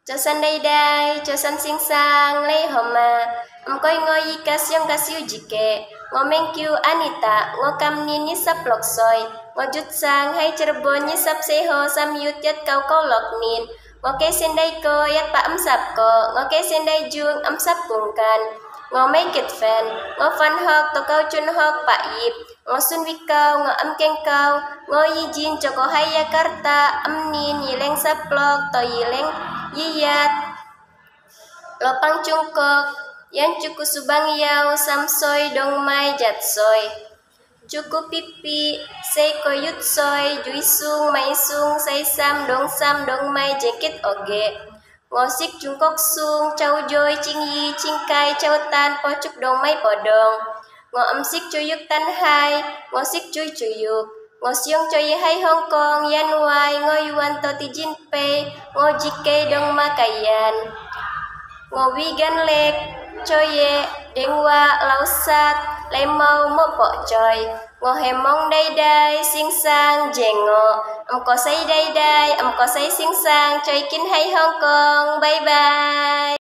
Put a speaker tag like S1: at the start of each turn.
S1: cho san đây đây cho san xinh sang lấy hòm mà coi ngồi y cá siêu gì kệ ngồi men kêu Anita ngồi cam nin như sắp lọc soi ngồi chút sang hay Cirebon như sắp xe hồ sam yut yết câu lọc nin ngồi cái sen đây cô yết pa sap ko ngồi cái sen đây juang sap cùng can ngồi mấy kịch fan ngồi fan hok to câu chun hok pa yip ngồi sun vi câu ngồi keng câu ngồi y jin cho ko hay Jakarta nin yileng sap lok to yileng yiyat lopang Chungkok yan cukup subang yau samsoy dong mai jat soy cukup pipi say koyut soy juisung mai sung say sam dong mai jacket oge ngosik Chungkok sung chau joy ching yi ching kai chau tan po chuk dong mai podong ngo sik chuyuk tan hai ngosik chuyuk ngo siong choy hai Hong Kong yan wai ngo yuan to ti jin pe ngo jike dong makayan ngo vegan lek choye dengwa lausat lemau mo po choy ngo hemong dai dai sing sang jengo có say dai dai có say sing sang choy kin hai Hong Kong bye bye.